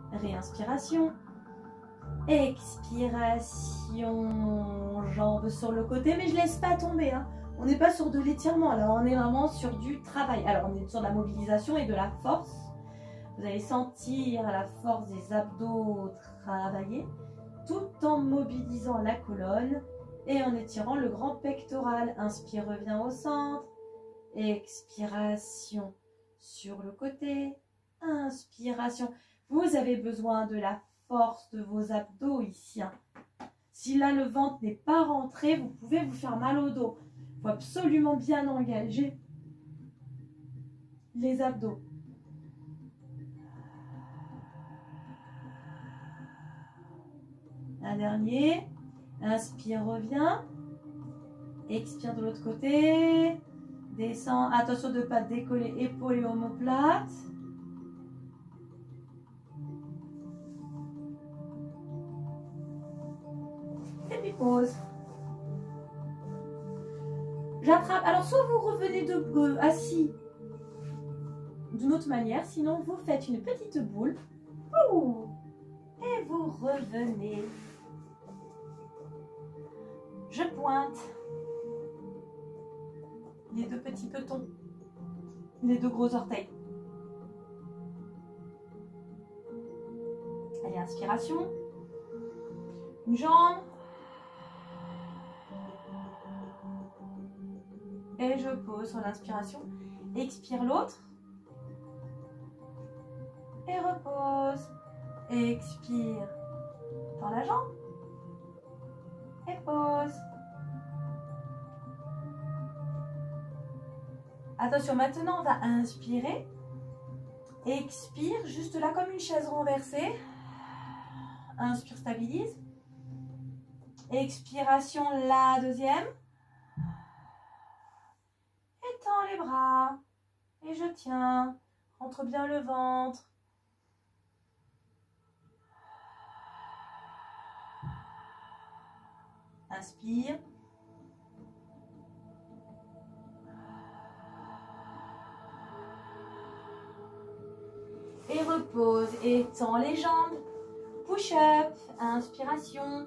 Réinspiration. Expiration. Jambes sur le côté, mais je laisse pas tomber. Hein. On n'est pas sur de l'étirement, là, on est vraiment sur du travail. Alors, on est sur de la mobilisation et de la force. Vous allez sentir la force des abdos travailler, tout en mobilisant la colonne et en étirant le grand pectoral. Inspire, reviens au centre. Expiration sur le côté. Inspiration. Vous avez besoin de la force de vos abdos ici. Hein. Si là, le ventre n'est pas rentré, vous pouvez vous faire mal au dos. Il faut absolument bien engager les abdos. Un dernier. Inspire, reviens. Expire de l'autre côté. Descends. Attention de ne pas décoller épaules et omoplates. Et puis pause. J'attrape. Alors, soit vous revenez assis d'une autre manière, sinon vous faites une petite boule. Ouh, et vous revenez. Je pointe les deux petits petons, les deux gros orteils. Allez, inspiration. Une jambe. Et je pose sur l'inspiration. Expire l'autre. Et repose. Expire. Dans la jambe. Et pose. Attention, maintenant on va inspirer. Expire, juste là comme une chaise renversée. Inspire, stabilise. Expiration, la deuxième. Étends les bras. Et je tiens. Rentre bien le ventre. Inspire. Et repose. Étends les jambes. Push up. Inspiration.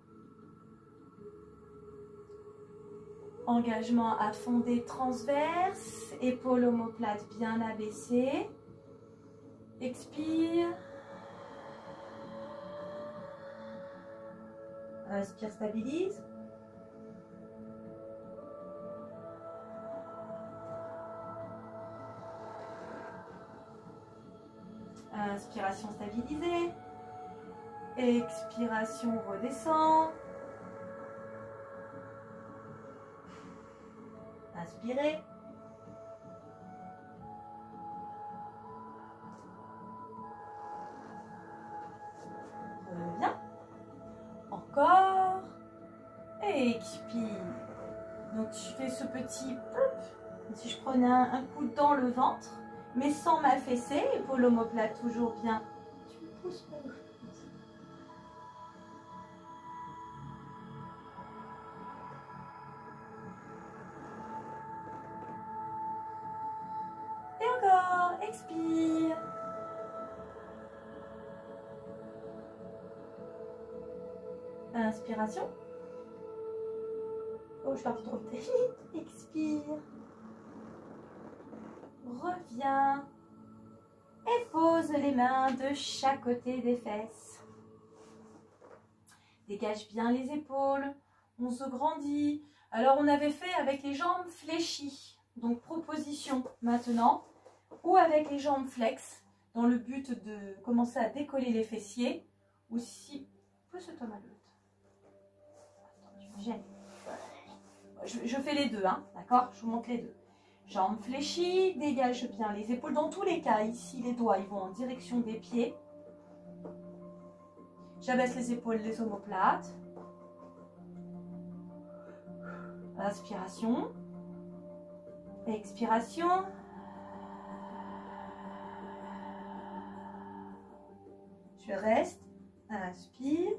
Engagement à fond des transverses. Épaules omoplates bien abaissées. Expire. Inspire, stabilise. Inspiration stabilisée. Expiration, redescend. Inspirez. Reviens. Encore. Et expire. Donc je fais ce petit plop. Si je prenais un coup dans le ventre, mais sans m'affaisser, épaule omoplate toujours bien. Tu me pousses pas. Et encore, expire. Inspiration. Oh, je suis partie trop vite. Expire. Reviens. Et pose les mains de chaque côté des fesses. Dégage bien les épaules. On se grandit. Alors, on avait fait avec les jambes fléchies. Donc, proposition maintenant. Ou avec les jambes flex. Dans le but de commencer à décoller les fessiers. Ou si... Pousse-toi ma lutte. Attends, tu me gênes. Je fais les deux, hein, d'accord? Je vous montre les deux. Jambes fléchies, dégage bien les épaules. Dans tous les cas, ici, les doigts, ils vont en direction des pieds. J'abaisse les épaules, les omoplates. Inspiration. Expiration. Je reste. Inspire.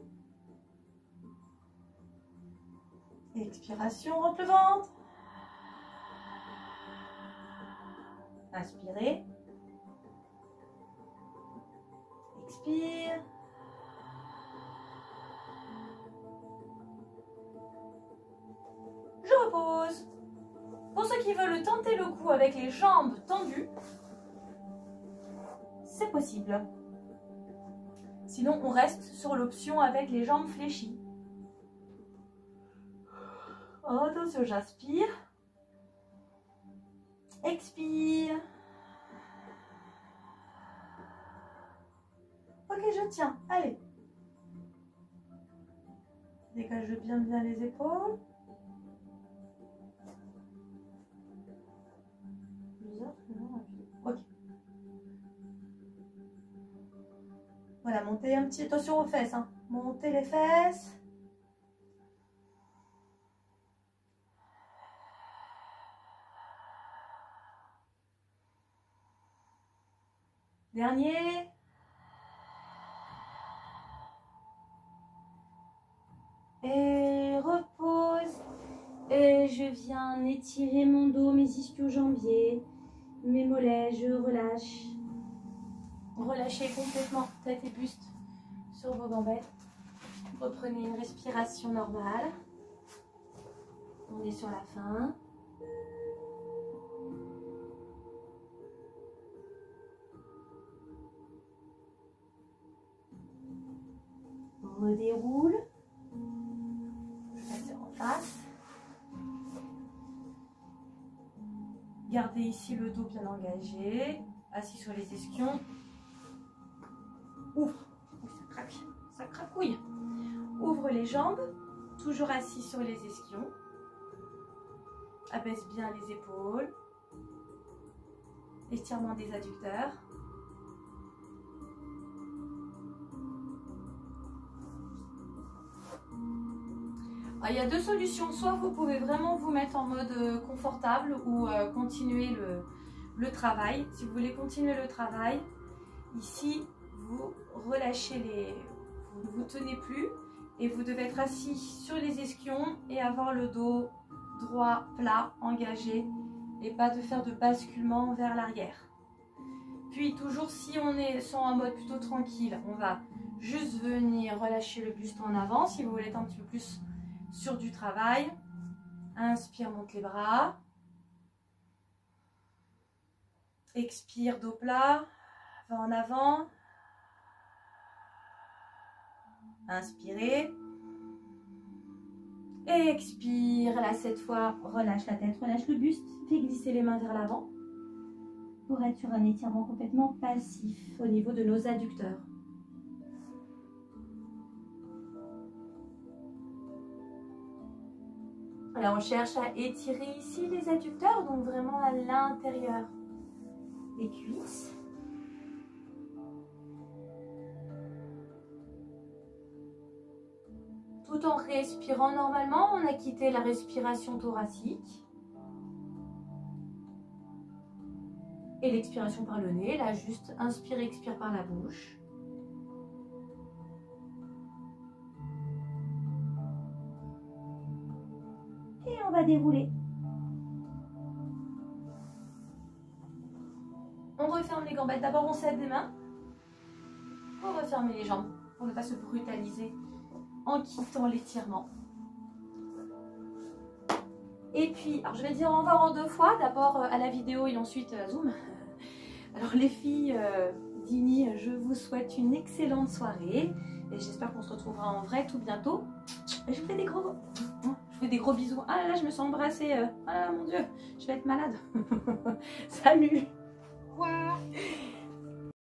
Expiration, rentre le ventre. Inspirez. Expire. Je repose. Pour ceux qui veulent tenter le coup avec les jambes tendues, c'est possible. Sinon, on reste sur l'option avec les jambes fléchies. Attention, j'inspire. Expire. Ok, je tiens. Allez. Dégage bien les épaules. Ok. Voilà, montez un petit... Attention aux fesses. Hein. Montez les fesses. Dernier. Et repose. Et je viens étirer mon dos, mes ischio-jambiers, mes mollets, je relâche. Relâchez complètement tête et buste sur vos gambettes. Reprenez une respiration normale. On est sur la fin. Redéroule. Passer en face. Gardez ici le dos bien engagé. Assis sur les ischions. Ouvre. Ça craque. Ça cracouille. Ouvre les jambes. Toujours assis sur les ischions. Abaisse bien les épaules. Étirement des adducteurs. Il y a deux solutions, soit vous pouvez vraiment vous mettre en mode confortable ou continuer le travail. Si vous voulez continuer le travail, ici vous relâchez vous ne vous tenez plus et vous devez être assis sur les ischions et avoir le dos droit, plat, engagé et pas de faire de basculement vers l'arrière. Puis toujours si on est en mode plutôt tranquille, on va juste venir relâcher le buste en avant si vous voulez être un petit peu plus sur du travail. Inspire, monte les bras. Expire, dos plat. Va en avant. Inspirez. Expire. Là, cette fois, relâche la tête, relâche le buste. Fais glisser les mains vers l'avant pour être sur un étirement complètement passif au niveau de nos adducteurs. Alors, on cherche à étirer ici les adducteurs, donc vraiment à l'intérieur des cuisses. Tout en respirant normalement, on a quitté la respiration thoracique. Et l'expiration par le nez, là juste inspire, expire par la bouche. Et on va dérouler. On referme les gambettes. D'abord, on s'aide les mains pour refermer les jambes, pour ne pas se brutaliser en quittant l'étirement. Et puis, alors je vais dire au revoir en deux fois. D'abord à la vidéo et ensuite à Zoom. Alors les filles d'Ini, je vous souhaite une excellente soirée. Et j'espère qu'on se retrouvera en vrai tout bientôt. Et je vous fais des gros bisous. Ah là là, je me sens embrassée. Ah là, mon Dieu, je vais être malade. Salut. Quoi?